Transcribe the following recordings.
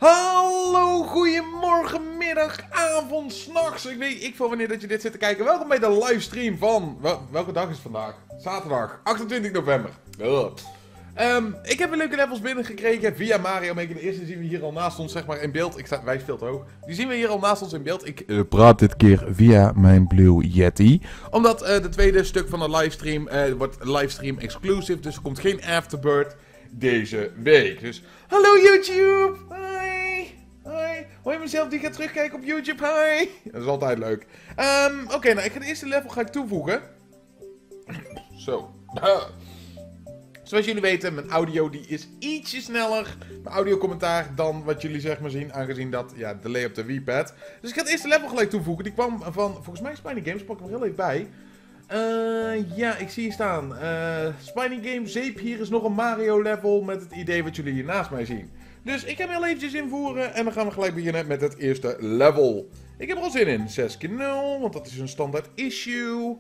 Hallo, goedemorgen, middag, avond, 's nachts. Ik weet ik veel wanneer dat je dit zit te kijken. Welkom bij de livestream van... Welke dag is het vandaag? Zaterdag, 28 november. Ik heb een leuke levels binnengekregen via Mario Maker. De eerste zien we hier al naast ons, zeg maar, in beeld. Wij veel te hoog. Die zien we hier al naast ons in beeld. Ik praat dit keer via mijn Blue Yeti. Omdat de tweede stuk van de livestream wordt livestream exclusive. Dus er komt geen afterbird deze week. Dus, hallo YouTube! Hoi! Hoi! Hoor je mezelf die gaat terugkijken op YouTube? Hoi! Dat is altijd leuk. Oké, nou ik ga de eerste level toevoegen. Zo. Zoals jullie weten, mijn audio die is ietsje sneller, mijn audiocommentaar, dan wat jullie zeg maar zien, aangezien dat, ja, delay op de Wii-pad. Dus ik ga het eerste level gelijk toevoegen. Die kwam van, volgens mij Spiny Games, pak ik hem heel even bij. Ja, ik zie hier staan. Spiny Games, Zeep, hier is nog een Mario level met het idee wat jullie hier naast mij zien. Dus ik ga hem heel eventjes invoeren en dan gaan we gelijk beginnen met het eerste level. Ik heb er al zin in. 6x0, want dat is een standaard issue.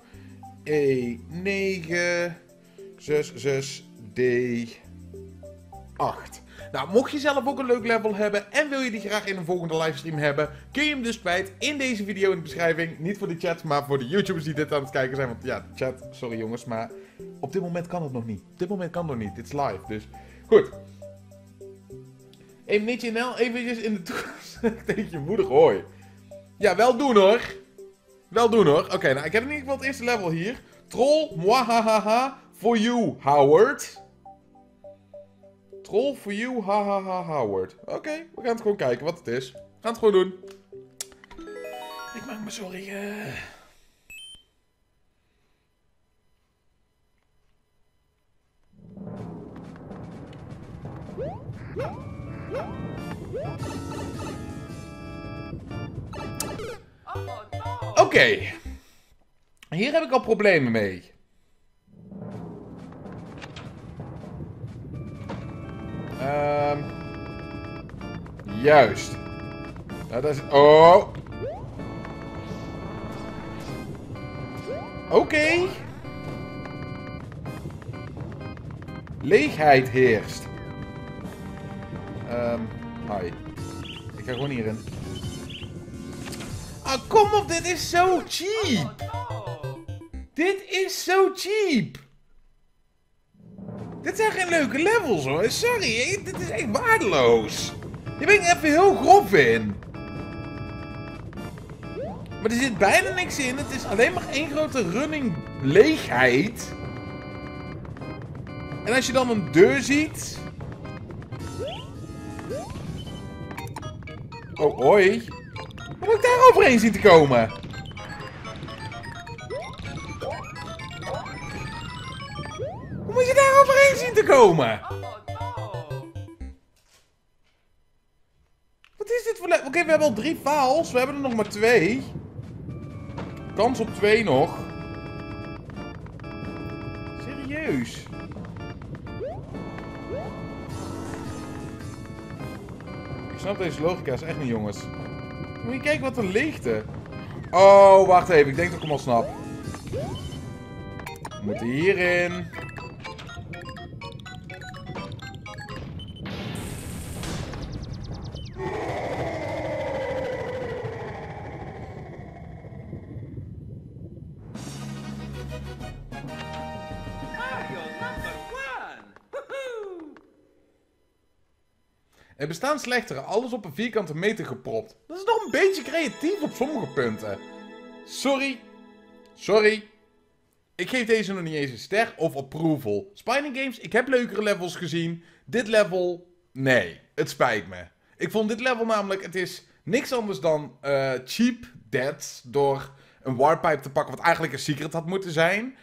E9, 6, D8. Nou, mocht je zelf ook een leuk level hebben en wil je die graag in een volgende livestream hebben, kun je hem dus kwijt in deze video in de beschrijving. Niet voor de chat, maar voor de YouTubers die dit aan het kijken zijn. Want ja, chat, sorry jongens, maar op dit moment kan het nog niet. Op dit moment kan het nog niet. Dit is live, dus goed. Even niet je NL, eventjes in de toekomst tegen je moeder, hoi. Ja, wel doen hoor. Wel doen hoor. Oké, nou ik heb in ieder geval het eerste level hier. Troll, mwahahaha, for you, Howard. Troll for you, hahaha, Howard. Oké, we gaan het gewoon kijken wat het is. We gaan het gewoon doen. Ik maak me zorgen. Oké. Hier heb ik al problemen mee. Juist. Nou, dat is... Oh. Oké. Leegheid heerst. Hi. Ik ga gewoon hierin. Ah, kom op, dit is zo cheap. Dit is zo cheap. Dit zijn geen leuke levels hoor, sorry, dit is echt waardeloos. Hier ben ik even heel grof in. Maar er zit bijna niks in, het is alleen maar één grote running leegheid. En als je dan een deur ziet... Oh, hoi. Hoe moet ik daar overheen zien te komen? Hoe moet je daar overheen zien te komen? Wat is dit voor... Oké, we hebben al 3 files. We hebben er nog maar 2. Kans op 2 nog. Serieus. Ik snap deze logica is echt niet, jongens. Moet je kijken wat een leegte. Oh, wacht even. Ik denk dat ik hem al snap. We moeten hierin. Er bestaan slechtere, alles op een vierkante meter gepropt. Dat is nog een beetje creatief op sommige punten. Sorry. Sorry. Ik geef deze nog niet eens een ster of approval. Spiny Games, ik heb leukere levels gezien. Dit level, nee. Het spijt me. Ik vond dit level namelijk, het is niks anders dan cheap death door een warpipe te pakken, wat eigenlijk een secret had moeten zijn.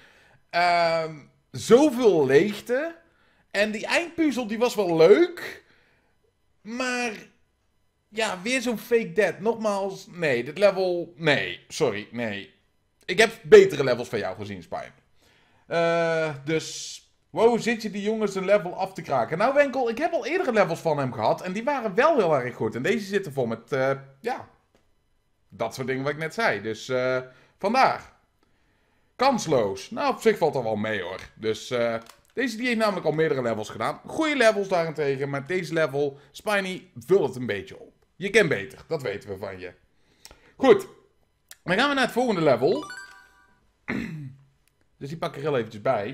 Zoveel leegte. En die eindpuzzel, die was wel leuk. Maar, ja, weer zo'n fake death. Nogmaals, nee, dit level, nee, sorry, nee. Ik heb betere levels van jou gezien, Spine. Dus, wow, zit je die jongens een level af te kraken? Nou, Wenkel, ik heb al eerdere levels van hem gehad en die waren wel heel erg goed. En deze zitten vol met, ja, dat soort dingen wat ik net zei. Dus, vandaar. Kansloos. Nou, op zich valt dat wel mee, hoor. Dus, Deze die heeft namelijk al meerdere levels gedaan. Goeie levels daarentegen, maar deze level, Spiny, vult het een beetje op. Je kent beter, dat weten we van je. Goed, dan gaan we naar het volgende level. Dus die pak ik er heel eventjes bij.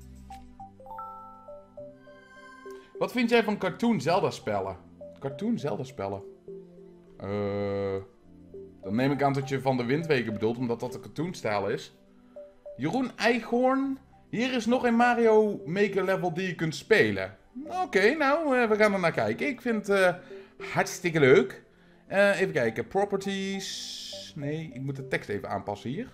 Wat vind jij van Cartoon Zelda spellen? Cartoon Zelda spellen? Dan neem ik aan dat je van de Windweken bedoelt, omdat dat de cartoonstijl is. Jeroen Eichhoorn. Hier is nog een Mario Maker level die je kunt spelen. Oké, nou, we gaan er naar kijken. Ik vind het hartstikke leuk. Even kijken. Properties. Nee, ik moet de tekst even aanpassen hier.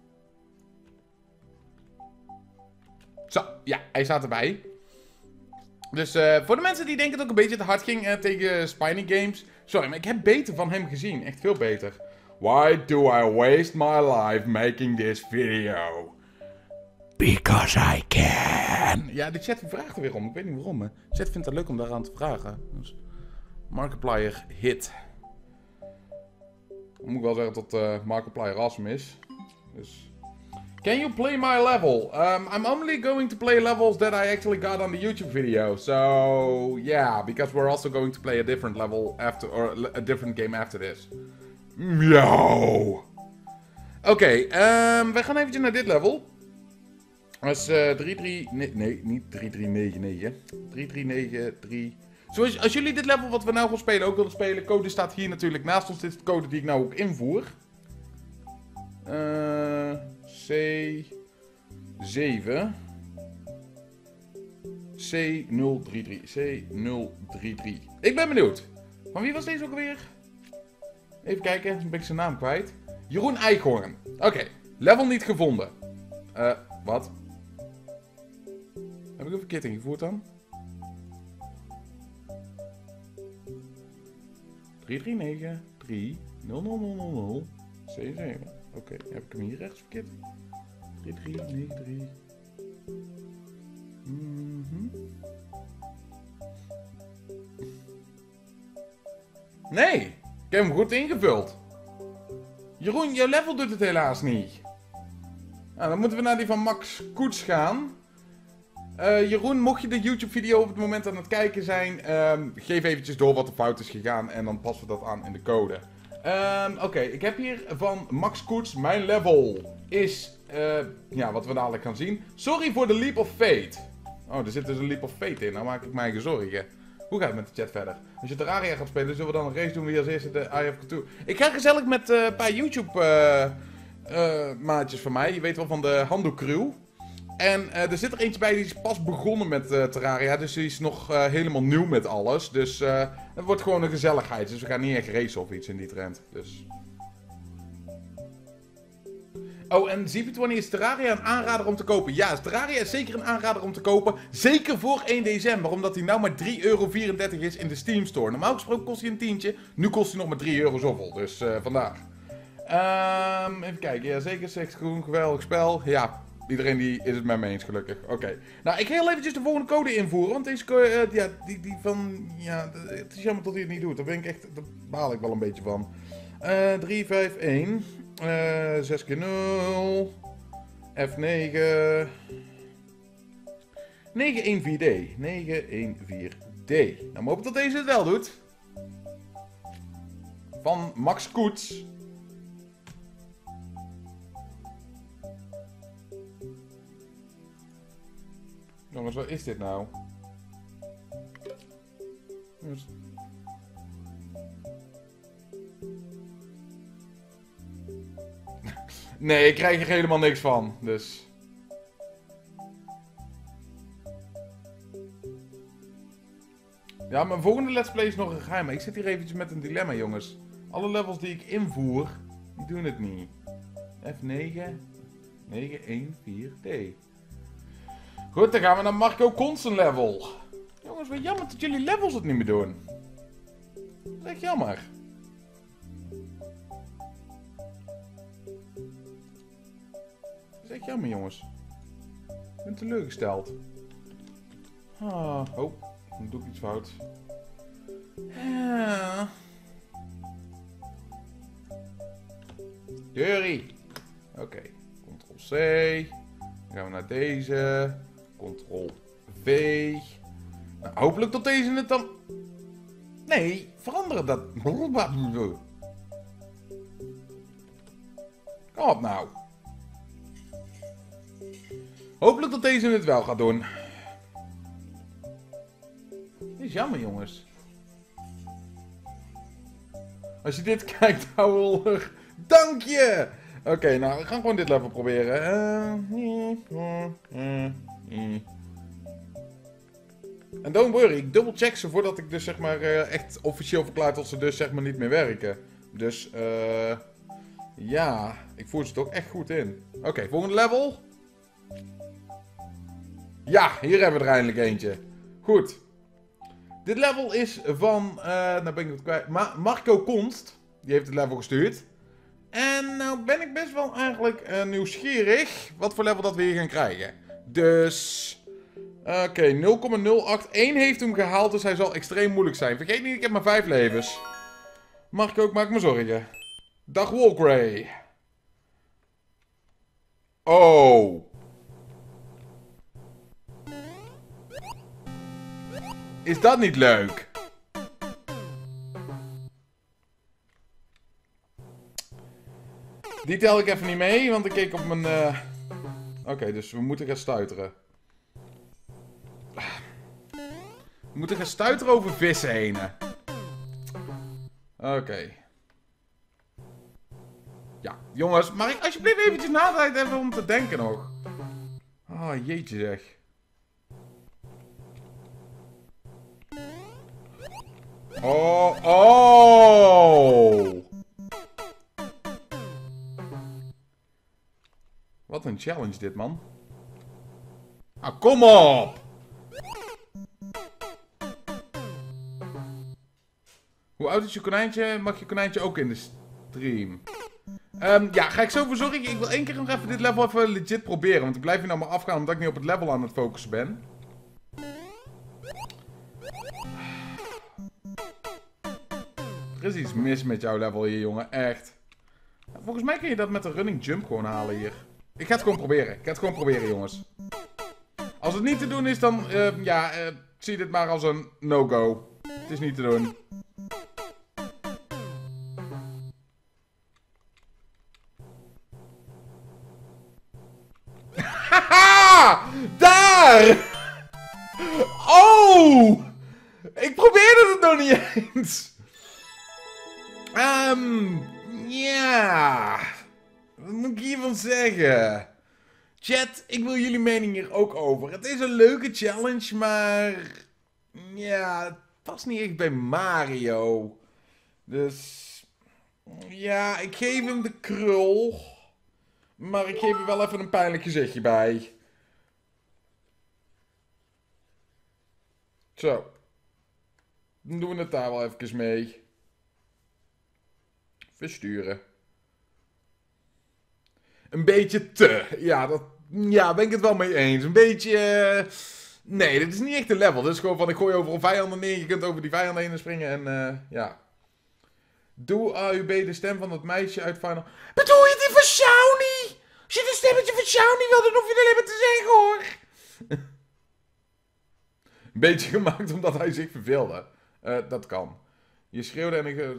Zo, ja, hij staat erbij. Dus voor de mensen die denken dat ik een beetje te hard ging tegen Spiny Games. Sorry, maar ik heb beter van hem gezien. Echt veel beter. Why do I waste my life making this video? Because I can. Ja, de chat vraagt er weer om. Ik weet niet waarom. De chat vindt het leuk om daaraan te vragen. Dus Markiplier hit. Dan moet ik wel zeggen dat Markiplier awesome is. Dus... Can you play my level? I'm only going to play levels that I actually got on the YouTube video. So, yeah, because we're also going to play a different level after, or a different game after this. Yo! Oké, we gaan eventjes naar dit level. Dat is 339... Nee, niet 3399. 3393... Zoals, als jullie dit level wat we nou gaan spelen ook willen spelen, code staat hier natuurlijk naast ons. Dit is de code die ik nou ook invoer. C7 C033 C033. Ik ben benieuwd. Van wie was deze ook alweer? Even kijken, dan ben ik zijn naam kwijt. Jeroen Eichhoorn. Oké, level niet gevonden. Wat? Heb ik een verkeerd ingevoerd dan? 339 3 0000 C7. Oké, heb ik hem hier rechts verkeerd? 3393. Nee, ik heb hem goed ingevuld. Jeroen, jouw level doet het helaas niet. Nou, dan moeten we naar die van Max Koets gaan. Jeroen, mocht je de YouTube-video op het moment aan het kijken zijn, geef eventjes door wat er fout is gegaan en dan passen we dat aan in de code. Oké, ik heb hier van Max Koets, mijn level is, ja, wat we dadelijk gaan zien. Sorry voor de Leap of Fate. Oh, er zit dus een Leap of Fate in, nou maak ik mij eigen zorgen. Hoe gaat het met de chat verder? Als je Terraria gaat spelen, zullen we dan een race doen wie als eerste de IF Couture. Ik ga gezellig met een paar YouTube maatjes van mij, je weet wel van de Hando Crew. En er zit er eentje bij die is pas begonnen met Terraria, dus die is nog helemaal nieuw met alles. Dus het wordt gewoon een gezelligheid, dus we gaan niet echt racen of iets in die trend. Dus... Oh, en ZP20 is Terraria een aanrader om te kopen? Ja, Terraria is zeker een aanrader om te kopen. Zeker voor 1 december, omdat hij nou maar 3,34 € is in de Steam Store. Normaal gesproken kost hij een tientje, nu kost hij nog maar 3 € zoveel, dus vandaar. Even kijken, ja zeker, zegt groen, geweldig spel. Ja, iedereen die is het met me eens gelukkig. Oké. Nou, ik ga heel eventjes de volgende code invoeren, want deze code, ja, die van, ja, het is jammer dat hij het niet doet. Daar ben ik echt, daar baal ik wel een beetje van. 351... 6 keer 0. F9. 914D. 914D. Nou, maar hoop dat deze het wel doet. Van Max Koets. Jongens, wat is dit nou? Jongens. Nee, ik krijg er helemaal niks van, dus... Ja, mijn volgende let's play is nog een geheim. Ik zit hier eventjes met een dilemma, jongens. Alle levels die ik invoer, die doen het niet. F9, 914D. Goed, dan gaan we naar Marco Constant level. Jongens, wat jammer dat jullie levels het niet meer doen. Dat is echt jammer. Dat is echt jammer, jongens. Ik ben teleurgesteld. Oh, dan doe ik iets fout. Ja. Jury. Oké. Ctrl-C. Dan gaan we naar deze. Ctrl-V. V. Nou, hopelijk dat deze het dan... Nee, veranderen dat... Kom op nou. Hopelijk dat deze het wel gaat doen. Dit is jammer, jongens. Als je dit kijkt, ouwe, dank je! Oké, nou, we gaan gewoon dit level proberen. En don't worry, ik dubbelcheck ze voordat ik dus zeg maar echt officieel verklaar dat ze dus zeg maar niet meer werken. Dus, ja, ik voer ze toch echt goed in. Oké, volgende level. Ja, hier hebben we er eindelijk eentje. Goed. Dit level is van, nou ben ik het kwijt, Marco Konst. Die heeft het level gestuurd. En nou ben ik best wel eigenlijk nieuwsgierig wat voor level dat we hier gaan krijgen. Dus, oké, 0,081 heeft hem gehaald, dus hij zal extreem moeilijk zijn. Vergeet niet, ik heb maar 5 levens. Marco, ik maak me zorgen. Dag Walkray. Oh. Is dat niet leuk? Die tel ik even niet mee, want ik keek op mijn... Oké, dus we moeten gaan stuiteren. We moeten gaan stuiteren over vissen heen. Oké. Ja, jongens, mag ik alsjeblieft eventjes nadenken hebben om te denken nog? Oh, jeetje zeg. Oh, oh! Wat een challenge dit, man. Ah, kom op! Hoe oud is je konijntje? Mag je konijntje ook in de stream? Ja, ga ik zo voor zorgen. Ik wil één keer nog even dit level even legit proberen. Want ik blijf hier nou maar afgaan omdat ik niet op het level aan het focussen ben. Er is iets mis met jouw level hier, jongen. Echt. Volgens mij kun je dat met een running jump gewoon halen hier. Ik ga het gewoon proberen. Ik ga het gewoon proberen, jongens. Als het niet te doen is, dan... zie dit maar als een no-go. Het is niet te doen. Haha! Daar! Oh! Ik probeerde het nog niet eens. Ja. Wat moet ik hiervan zeggen? Chat, ik wil jullie mening hier ook over. Het is een leuke challenge, maar... Ja, het past niet echt bij Mario. Dus... Ja, ik geef hem de krul. Maar ik geef er wel even een pijnlijk gezichtje bij. Zo. Dan doen we het daar wel even mee. Versturen. Een beetje te. Ja, ben ik het wel mee eens. Een beetje... Nee, dit is niet echt een level. Dit is gewoon van ik gooi overal vijanden neer. Je kunt over die vijanden heen springen en ja. Doe AUB de stem van dat meisje uit Final... Bedoel je die van Shawnee? Als je de stemmetje van Shawnee wil, dan hoef je alleen maar te zeggen hoor. Een beetje gemaakt omdat hij zich verveelde. Dat kan. Je schreeuwde en ik...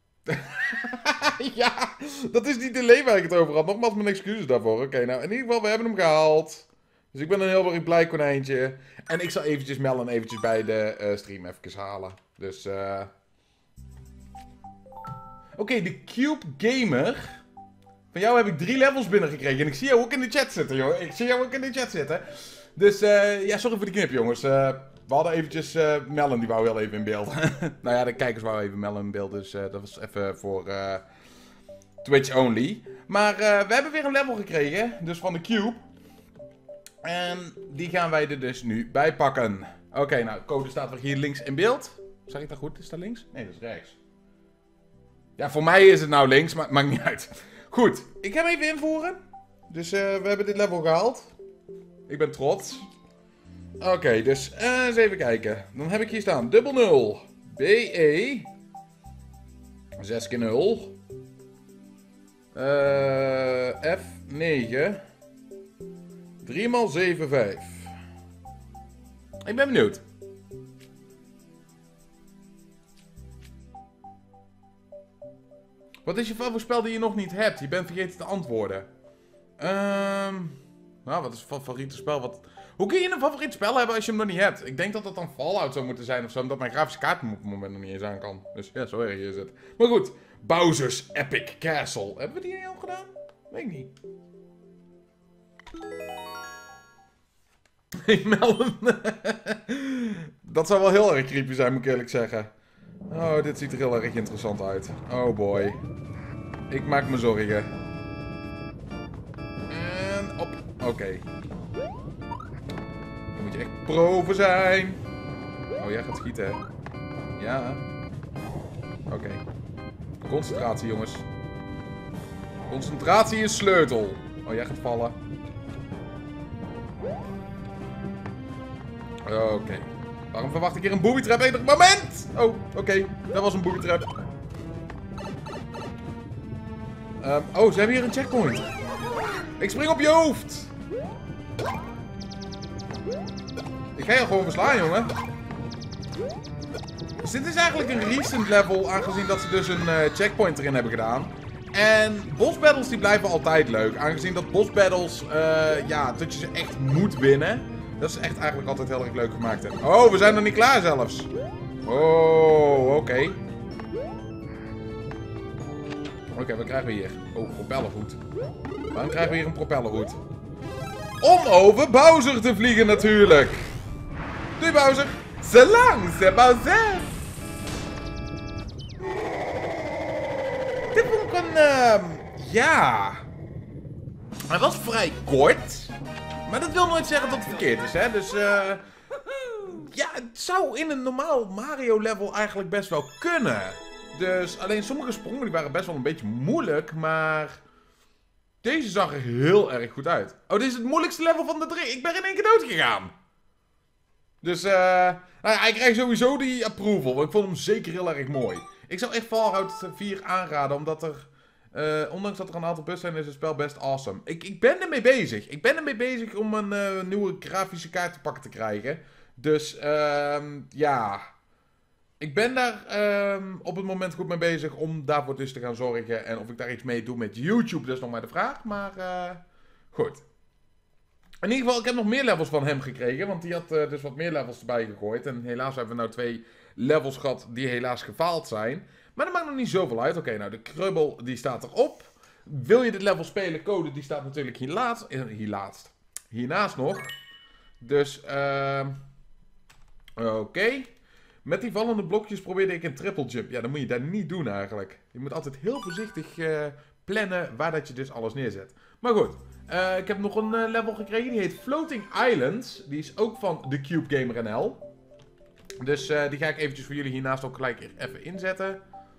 Ja, dat is niet de leen waar ik het over had. Nogmaals mijn excuses daarvoor. Oké, nou in ieder geval, we hebben hem gehaald. Dus ik ben een heel erg blij konijntje. En ik zal eventjes Melon eventjes bij de stream even halen. Dus Oké, de Cube Gamer. Van jou heb ik 3 levels binnengekregen. En ik zie jou ook in de chat zitten, joh. Ik zie jou ook in de chat zitten. Dus ja, sorry voor de knip, jongens. We hadden eventjes Melon, die wou wel even in beeld. Nou ja, de kijkers wou even Melon in beeld. Dus dat was even voor Twitch only. Maar we hebben weer een level gekregen. Dus van de Cube. En die gaan wij er dus nu bij pakken. Oké, nou, code staat weer hier links in beeld. Zeg ik dat goed? Is dat links? Nee, dat is rechts. Ja, voor mij is het nou links, maar maakt niet uit. Goed, ik ga hem even invoeren. Dus we hebben dit level gehaald. Ik ben trots. Oké, dus eens even kijken. Dan heb ik hier staan 00 BE 6 keer 0 F9 3 x 7 5 Ik ben benieuwd. Wat is je favoriete spel die je nog niet hebt? Je bent vergeten te antwoorden. Nou, wat is je favoriete spel? Hoe kun je een favoriet spel hebben als je hem nog niet hebt? Ik denk dat dat dan Fallout zou moeten zijn of zo, omdat mijn grafische kaart hem op het moment nog niet eens aan kan. Dus ja, zo erg is het. Maar goed, Bowser's Epic Castle. Hebben we die al gedaan? Weet ik niet. Ik meld hem. Dat zou wel heel erg creepy zijn, moet ik eerlijk zeggen. Oh, dit ziet er heel erg interessant uit. Oh boy. Ik maak me zorgen. En op. Oké. Dan moet je echt pro zijn. Oh, jij gaat schieten, hè? Ja. Oké. Concentratie, jongens. Concentratie is sleutel. Oh, jij gaat vallen. Oké. Waarom verwacht ik hier een booby trap ieder moment? Oh, oké. Dat was een booby trap. Oh, ze hebben hier een checkpoint. Ik spring op je hoofd. Ik ga je gewoon verslaan, jongen. Dus dit is eigenlijk een recent level, aangezien dat ze dus een checkpoint erin hebben gedaan. En boss battles die blijven altijd leuk. Aangezien dat boss battles, ja, dat je ze echt moet winnen. Dat is echt eigenlijk altijd heel erg leuk gemaakt. Hè. Oh, we zijn nog niet klaar zelfs. Oh, oké. Oké, wat krijgen we hier? Oh, propellerhoed. Waarom krijgen we hier een propellerhoed? Om over Bowser te vliegen natuurlijk. Doei Bowser. Zolang, c'est Bowser. Dit vond ik een, ja. Hij was vrij kort. Maar dat wil nooit zeggen dat het verkeerd is, hè. Dus, ja, het zou in een normaal Mario level eigenlijk best wel kunnen. Dus, alleen sommige sprongen die waren best wel een beetje moeilijk, maar deze zag er heel erg goed uit. Oh, dit is het moeilijkste level van de 3. Ik ben in één keer dood gegaan. Dus, nou ja, hij krijgt sowieso die approval, want ik vond hem zeker heel erg mooi. Ik zou echt Fallout 4 aanraden, omdat er, ondanks dat er een aantal bugs zijn, is het spel best awesome. Ik ben ermee bezig. Ik ben ermee bezig om een nieuwe grafische kaart te pakken te krijgen. Dus, ja. Ik ben daar op het moment goed mee bezig om daarvoor dus te gaan zorgen. En of ik daar iets mee doe met YouTube, dat is nog maar de vraag. Maar, goed. In ieder geval, ik heb nog meer levels van hem gekregen. Want die had dus wat meer levels erbij gegooid. En helaas hebben we nou 2 levels gehad die helaas gefaald zijn. Maar dat maakt nog niet zoveel uit. Oké, nou de krubbel die staat erop. Wil je dit level spelen? Code die staat natuurlijk hiernaast nog. Dus, oké. Met die vallende blokjes probeerde ik een triple jump. Ja, dan moet je dat niet doen eigenlijk. Je moet altijd heel voorzichtig plannen waar dat je dus alles neerzet. Maar goed, ik heb nog een level gekregen. Die heet Floating Islands. Die is ook van The Cube Gamer NL. Dus die ga ik eventjes voor jullie hiernaast ook gelijk even inzetten.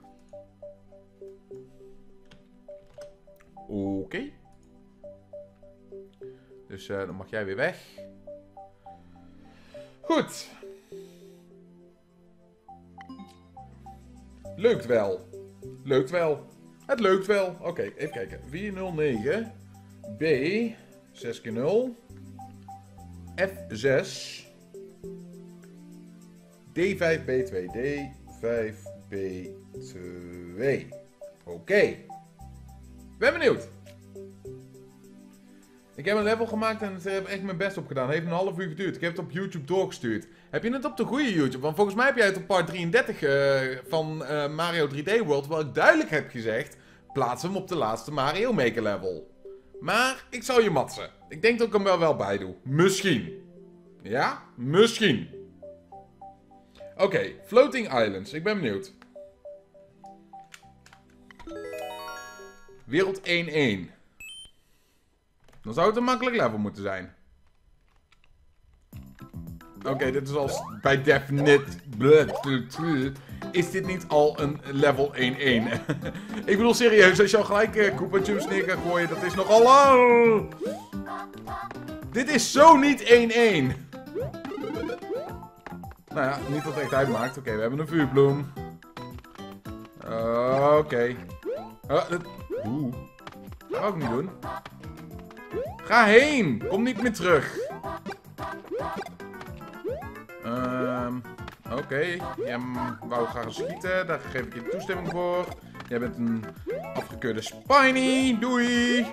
Oké. Dus dan mag jij weer weg. Goed. Leukt wel. Leukt wel. Het leukt wel. Oké, even kijken. 409. B. 6 keer 0. F6. D5B2. D5B2. Oké. Ben benieuwd. Ik heb een level gemaakt en ik heb echt mijn best op gedaan. Het heeft een half uur geduurd. Ik heb het op YouTube doorgestuurd. Heb je het op de goede YouTube? Want volgens mij heb jij het op part 33 van Mario 3D World, waar ik duidelijk heb gezegd, plaats hem op de laatste Mario Maker level. Maar ik zal je matsen. Ik denk dat ik hem wel bij doe. Misschien. Ja? Misschien. Oké, Floating Islands. Ik ben benieuwd. Wereld 1-1. Dan zou het een makkelijk level moeten zijn. Oké, dit is al bij definite. Is dit niet al een level 1-1? Ik bedoel serieus, als je al gelijk Koopa Jumps neer gaat gooien, dat is nogal lang. Dit is zo niet 1-1. Nou ja, niet dat het echt uitmaakt. Oké, we hebben een vuurbloem. Oké. Oeh. Dat ga ik niet doen. Ga heen! Kom niet meer terug. Oké. Jij wou gaan schieten. Daar geef ik je toestemming voor. Jij bent een afgekeurde Spiny. Doei.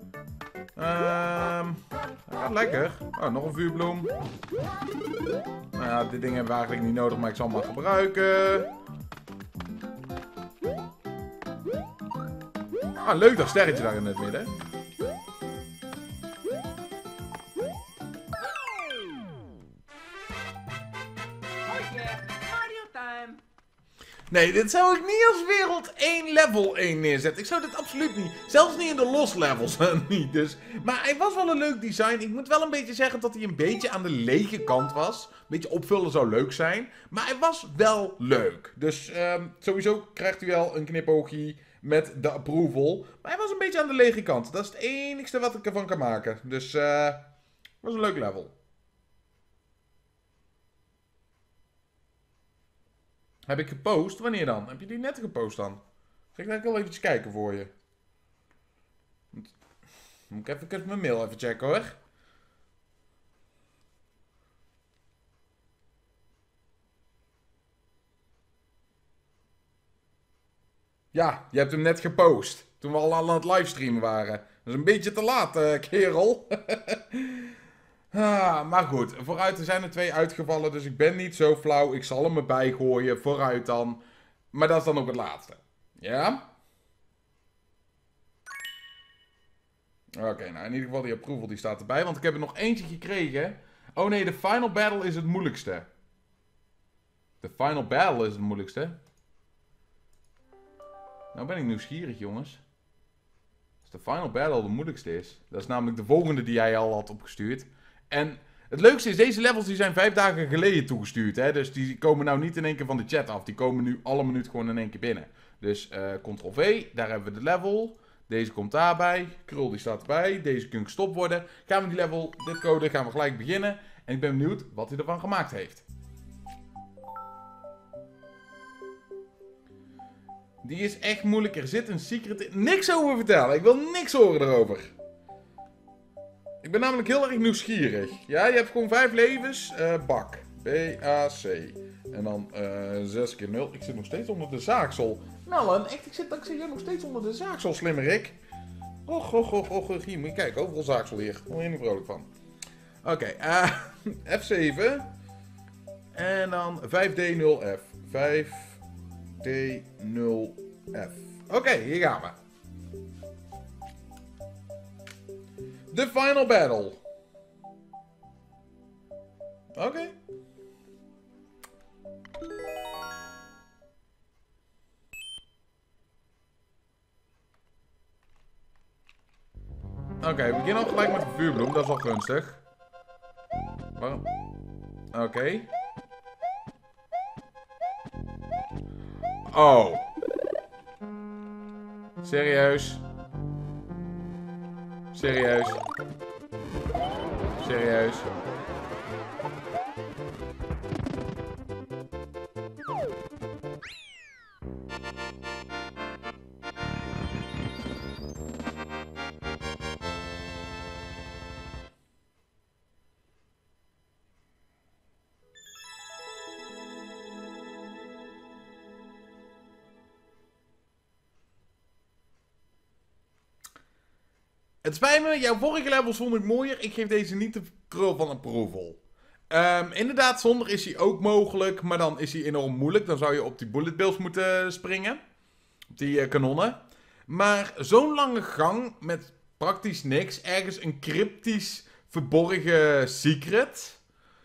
Ja, lekker. Oh, nog een vuurbloem. Nou ja, dit ding hebben we eigenlijk niet nodig, maar ik zal hem maar gebruiken. Ah, leuk dat sterretje daar in het midden. Nee, dit zou ik niet als wereld 1 level 1 neerzetten. Ik zou dit absoluut niet. Zelfs niet in de los levels niet. Dus. Maar hij was wel een leuk design. Ik moet wel een beetje zeggen dat hij een beetje aan de lege kant was. Een beetje opvullen zou leuk zijn. Maar hij was wel leuk. Dus sowieso krijgt u wel een knipoogje met de approval. Maar hij was een beetje aan de lege kant. Dat is het enigste wat ik ervan kan maken. Dus was een leuk level. Heb ik gepost? Wanneer dan? Heb je die net gepost dan? Ga ik wel eventjes kijken voor je. Moet ik even mijn mail even checken hoor. Ja, je hebt hem net gepost. Toen we al aan het livestreamen waren. Dat is een beetje te laat, kerel. Maar goed, vooruit er zijn er 2 uitgevallen, dus ik ben niet zo flauw. Ik zal hem erbij gooien, vooruit dan. Maar dat is dan ook het laatste. Ja? Oké, nou in ieder geval die approval die staat erbij, want ik heb er nog eentje gekregen. Oh nee, de final battle is het moeilijkste. De final battle is het moeilijkste. Nou ben ik nieuwsgierig, jongens. Als de final battle de moeilijkste is. Dat is namelijk de volgende die jij al had opgestuurd. En het leukste is, deze levels die zijn 5 dagen geleden toegestuurd. Hè? Dus die komen nou niet in één keer van de chat af. Die komen nu alle minuten gewoon in één keer binnen. Dus Ctrl-V, daar hebben we de level. Deze komt daarbij. Krul die staat erbij. Deze kan gestopt worden. Gaan we die level, dit code, gaan we gelijk beginnen. En ik ben benieuwd wat hij ervan gemaakt heeft. Die is echt moeilijk. Er zit een secret in. Niks over vertellen. Ik wil niks horen erover. Ik ben namelijk heel erg nieuwsgierig. Ja, je hebt gewoon 5 levens. Bak. B-A-C. En dan 6 keer 0. Ik zit nog steeds onder de zaaksel. Melon, echt, ik zit hier nog steeds onder de zaaksel, slimmerik. Och, hier moet je kijken. Overal zaaksel hier. Daar word je niet vrolijk van. Oké, F7. En dan 5D0F. 5D0F. Oké, hier gaan we. The final battle. Oké. Oké, we beginnen al gelijk met de vuurbloem. Dat is al gunstig. Waarom? Oké. Oh. Serieus? Serieus? Serieus? Het spijt me, jouw vorige level vond ik mooier. Ik geef deze niet de krul van approval. Inderdaad, zonder is hij ook mogelijk, maar dan is hij enorm moeilijk. Dan zou je op die bullet bills moeten springen. Op die kanonnen. Maar zo'n lange gang met praktisch niks. Ergens een cryptisch verborgen secret.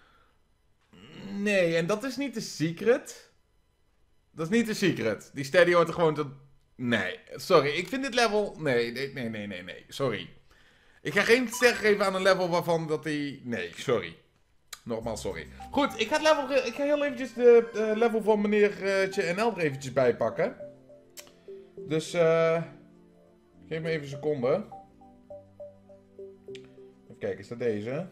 Nee, en dat is niet de secret. Dat is niet de secret. Die steady hoort er gewoon te... Nee, sorry. Ik vind dit level... Nee. Sorry. Ik ga geen ster geven aan een level waarvan dat hij... Nee, sorry. Nogmaals, sorry. Goed, ik ga heel eventjes de level van meneertje NL er eventjes bij pakken. Dus, geef me even een seconde. Even kijken, is dat deze?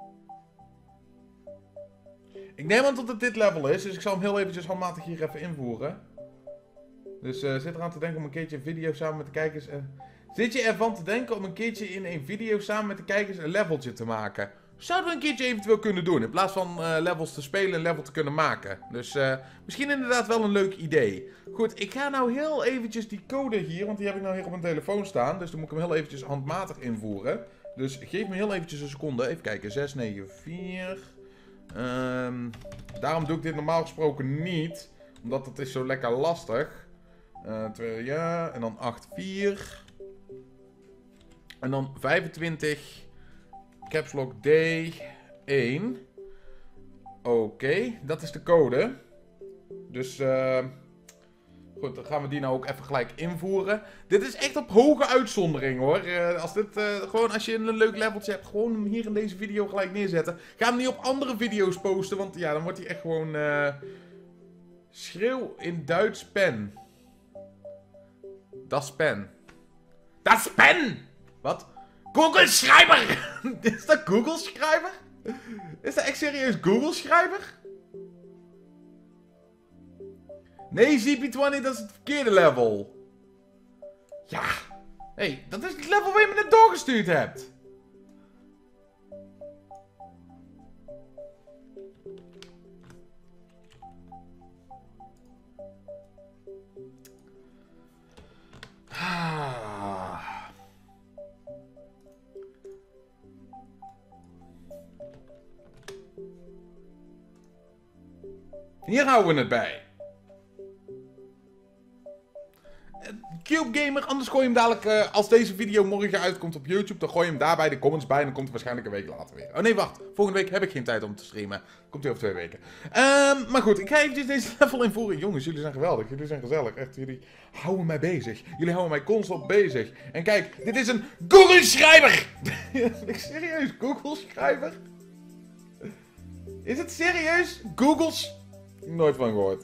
Ik neem aan dat het dit level is, dus ik zal hem heel eventjes handmatig hier even invoeren. Dus zit eraan te denken om een keertje een video samen met de kijkers... Zit je ervan te denken om een keertje in een video samen met de kijkers een leveltje te maken? zouden we een keertje eventueel kunnen doen. In plaats van levels te spelen en level te kunnen maken. Dus misschien inderdaad wel een leuk idee. Goed, ik ga nou heel eventjes die code hier, want die heb ik nou hier op mijn telefoon staan. Dus dan moet ik hem heel eventjes handmatig invoeren. Dus geef me heel eventjes een seconde. Even kijken, 694. Daarom doe ik dit normaal gesproken niet. Omdat het is zo lekker lastig. 2, ja, en dan 84. En dan 25. Caps Lock D 1. Oké, dat is de code. Dus goed, dan gaan we die nou ook even gelijk invoeren. Dit is echt op hoge uitzondering hoor. Gewoon als je een leuk leveltje hebt, gewoon hem hier in deze video gelijk neerzetten. Ga hem niet op andere video's posten, want ja, dan wordt hij echt gewoon schreeuw in Duits pen. Das pen. Das pen! Wat? Google Schrijver! Is dat Google Schrijver? Is dat echt serieus Google Schrijver? Nee, CP20, dat is het verkeerde level. Ja. Hé, dat is het level waar je me net doorgestuurd hebt. Hier houden we het bij. Cube Gamer, anders gooi je hem dadelijk, als deze video morgen uitkomt op YouTube, dan gooi je hem daarbij de comments bij en dan komt hij waarschijnlijk een week later weer. Oh nee, wacht. Volgende week heb ik geen tijd om te streamen. Komt hij over 2 weken. Maar goed, ik ga eventjes deze level invoeren. Jongens, jullie zijn geweldig. Jullie zijn gezellig. Echt, jullie houden mij bezig. Jullie houden mij constant bezig. En kijk, dit is een Google Schrijver! Serieus, Google Schrijver? Is het serieus? Googles? Nooit van gehoord.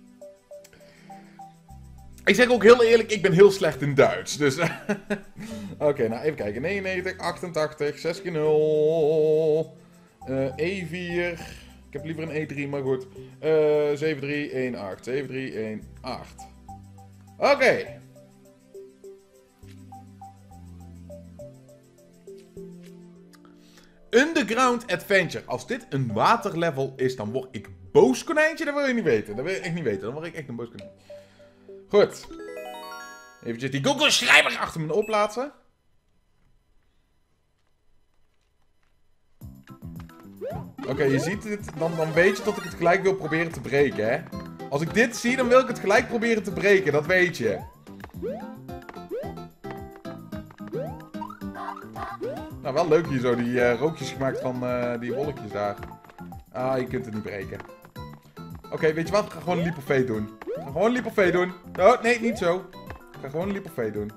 Ik zeg ook heel eerlijk, ik ben heel slecht in Duits. Dus. Oké, nou even kijken. 99, 88, 6 keer 0. E4. Ik heb liever een E3, maar goed. 7318. 7318. Oké. Underground Adventure. Als dit een waterlevel is, dan word ik boos konijntje. Dat wil je niet weten. Dat wil je echt niet weten. Dan word ik echt een boos konijntje. Goed. Eventjes die Google Schrijver achter me opplaatsen. Oké, je ziet het. Dan weet je dat ik het gelijk wil proberen te breken, hè. Als ik dit zie, dan wil ik het gelijk proberen te breken. Dat weet je. Nou, wel leuk hier zo. Die rookjes gemaakt van die wolkjes daar. Ah, je kunt het niet breken. Oké, weet je wat? Ik ga gewoon een leap of faith doen. Ik ga gewoon een leap of faith doen. Oh, nee, niet zo. Ik ga gewoon een leap of faith doen.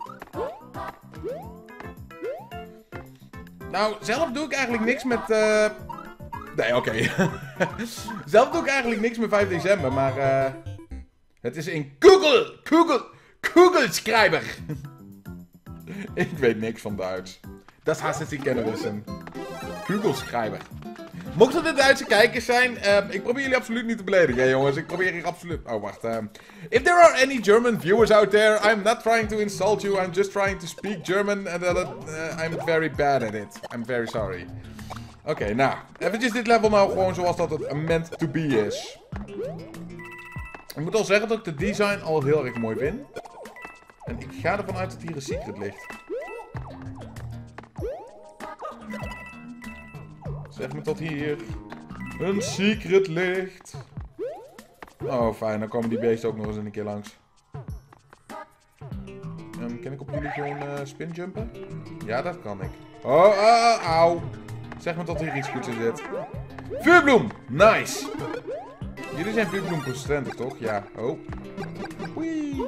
Nou, zelf doe ik eigenlijk niks met... Nee, oké. Zelf doe ik eigenlijk niks met 5 december, maar... Het is in Google Schrijver. Ik weet niks van Duits. Dat is hartstikke kennen wissen. Google Schrijver. Mochten er Duitse kijkers zijn, ik probeer jullie absoluut niet te beledigen, hè, jongens. Ik probeer hier absoluut... Oh, wacht. If there are any German viewers out there, I'm not trying to insult you. I'm just trying to speak German and I'm very bad at it. I'm very sorry. Oké, nou. Eventjes dit level nou gewoon zoals dat het meant to be is. Ik moet al zeggen dat ik de design al heel erg mooi vind. En ik ga ervan uit dat hier een secret ligt. Zeg me tot hier een secret ligt. Oh, fijn. Dan komen die beesten ook nog eens een keer langs. Kan ik op jullie gewoon spinjumpen? Ja, dat kan ik. Oh, auw. Zeg me tot hier iets goeds in zit. Vuurbloem! Nice! Jullie zijn vuurbloemconsistentig, toch? Ja. Oh. Wee.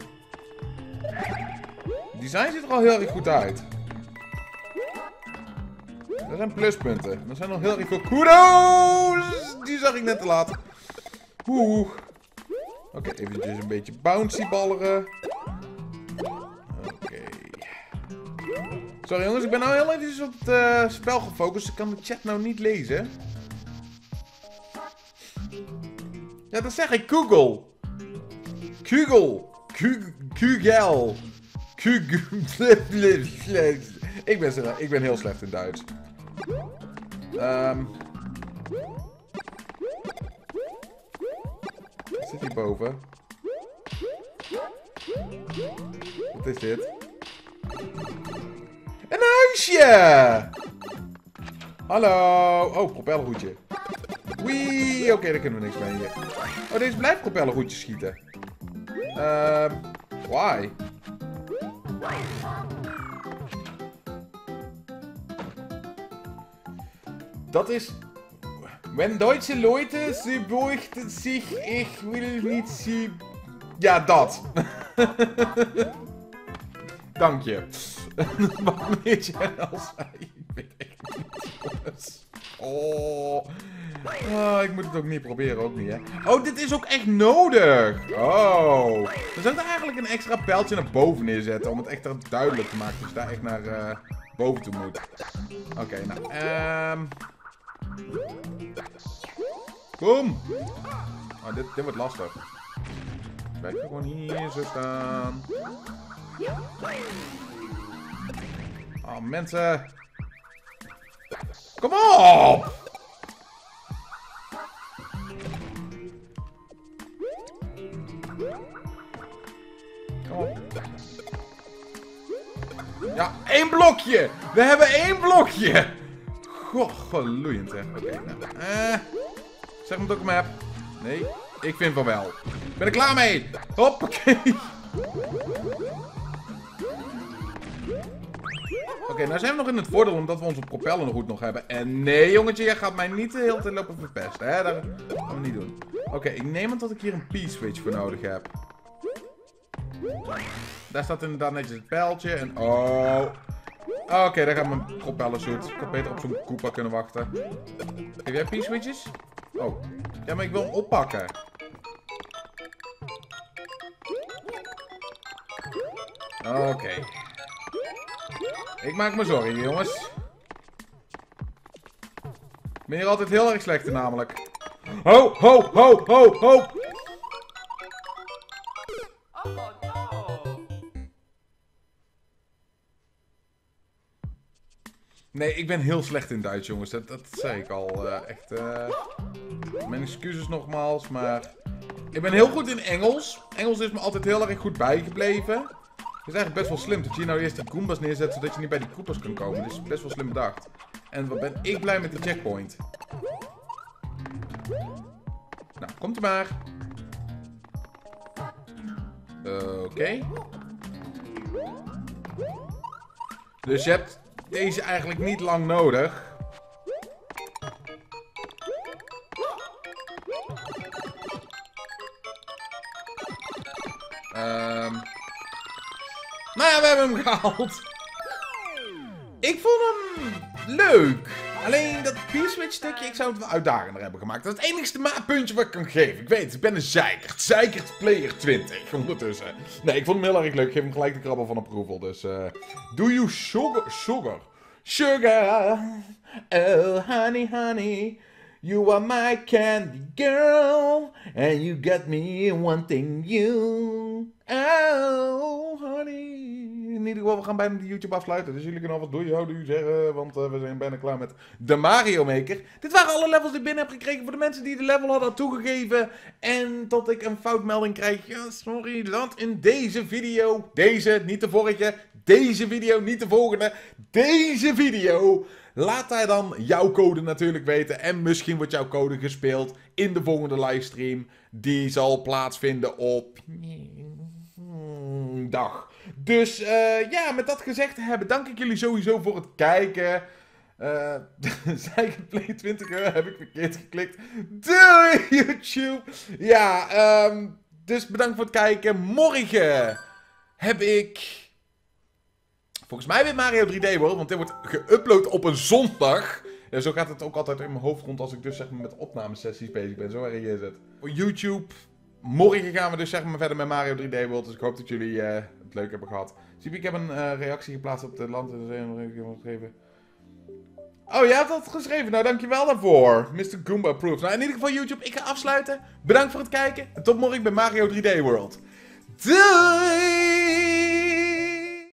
Het design ziet er al heel erg goed uit. Dat zijn pluspunten. Er zijn nog heel erg veel kudos! Die zag ik net te laat. Oeh. Oké, eventjes een beetje bouncy balleren. Oké. Sorry jongens, ik ben nou heel eventjes op het spel gefocust. Ik kan de chat nou niet lezen. Ja, dat zeg ik. Google. Kugel. Ik ben heel slecht in Duits. Wat zit hierboven? Wat is dit? Een huisje! Hallo! Oh, propellerhoedje. Wee! Oké, daar kunnen we niks mee hier. Oh, deze blijft propellerhoedjes schieten. Why? Dat is... Wenn Deutsche Leute, sie bräuchten sich, ich will nicht sie... Ja, dat. Dank je. Wat weet jij als hij? Ik weet echt niet, jongens. Oh. Ik moet het ook niet proberen, ook niet, hè. Oh, dit is ook echt nodig. Oh. Dan zou ik eigenlijk een extra pijltje naar boven neerzetten. Om het echt duidelijk te maken. Dus daar echt naar boven toe moet. Oké, nou. Boom. Oh, dit wordt lastig. Wij kunnen gewoon hier zo staan. Oh, mensen. Kom op! Kom op. Ja, 1 blokje! We hebben 1 blokje! Goh, geloeiend, hè. Oké, nou. Zeg me dat ik hem heb. Nee, ik vind van wel. Ik ben er klaar mee. Hoppakee. Oké, nou zijn we nog in het voordeel omdat we onze propellerhoed nog hebben. En nee, jongetje, jij gaat mij niet de hele tijd lopen verpesten, hè. Dat gaan we niet doen. Oké, ik neem aan dat ik hier een P-switch voor nodig heb. Daar staat inderdaad netjes het pijltje en... Oh... Oké, daar gaat mijn propellersuit. Ik had beter op zo'n Koopa kunnen wachten. Heb jij P-switches? Oh. Ja, maar ik wil hem oppakken. Oké. Ik maak me zorgen, jongens. Ik ben hier altijd heel erg slecht in, namelijk. Ho, ho, ho, ho, ho! Nee, ik ben heel slecht in Duits, jongens. Dat zei ik al. Echt. Mijn excuses nogmaals, maar... Ik ben heel goed in Engels. Engels is me altijd heel erg goed bijgebleven. Het is eigenlijk best wel slim dat je nou eerst die Goombas neerzet, zodat je niet bij die Koopas kan komen. Dat is best wel slim bedacht. En wat ben ik blij met die checkpoint. Nou, komt er maar. Oké. Dus je hebt deze eigenlijk niet lang nodig. Nou ja, we hebben hem gehaald. Ik vond hem leuk. Alleen dat P-switch stukje, ik zou het wel uitdagender hebben gemaakt. Dat is het enigste puntje wat ik kan geven. Ik weet, ik ben een zeikert. Zeikert player 20 ondertussen. Nee, ik vond hem heel erg leuk. Ik geef hem gelijk de krabbel van approval. Dus, do you sugar? Sugar. Oh, honey, honey. You are my candy girl. And you got me wanting you. Oh, honey. In ieder geval, we gaan bijna de YouTube afsluiten. Dus jullie kunnen alvast doei zeggen. Want we zijn bijna klaar met de Mario Maker. Dit waren alle levels die ik binnen heb gekregen voor de mensen die de level hadden toegegeven. En tot ik een foutmelding krijg. Ja, sorry, dat in deze video. Deze, niet de vorige. Deze video, niet de volgende. Deze video. Laat hij dan jouw code natuurlijk weten. En misschien wordt jouw code gespeeld in de volgende livestream. Die zal plaatsvinden op... dag. Dus ja, met dat gezegd te hebben, dank ik jullie sowieso voor het kijken. Zei ik het Play 20 euro, heb ik verkeerd geklikt. Doei YouTube! Ja, dus bedankt voor het kijken. Morgen heb ik... volgens mij weer Mario 3D World, want dit wordt geüpload op een zondag. Ja, zo gaat het ook altijd in mijn hoofd rond als ik dus zeg maar met opnamesessies bezig ben. Zo erg is het. Voor YouTube... morgen gaan we dus zeg maar verder met Mario 3D World. Dus ik hoop dat jullie het leuk hebben gehad. Zie je, ik heb een reactie geplaatst op de land. Geschreven. Oh, jij hebt dat geschreven. Nou, dankjewel daarvoor. Mr. Goomba Approved. Nou, in ieder geval YouTube, ik ga afsluiten. Bedankt voor het kijken. En tot morgen bij Mario 3D World. Doei!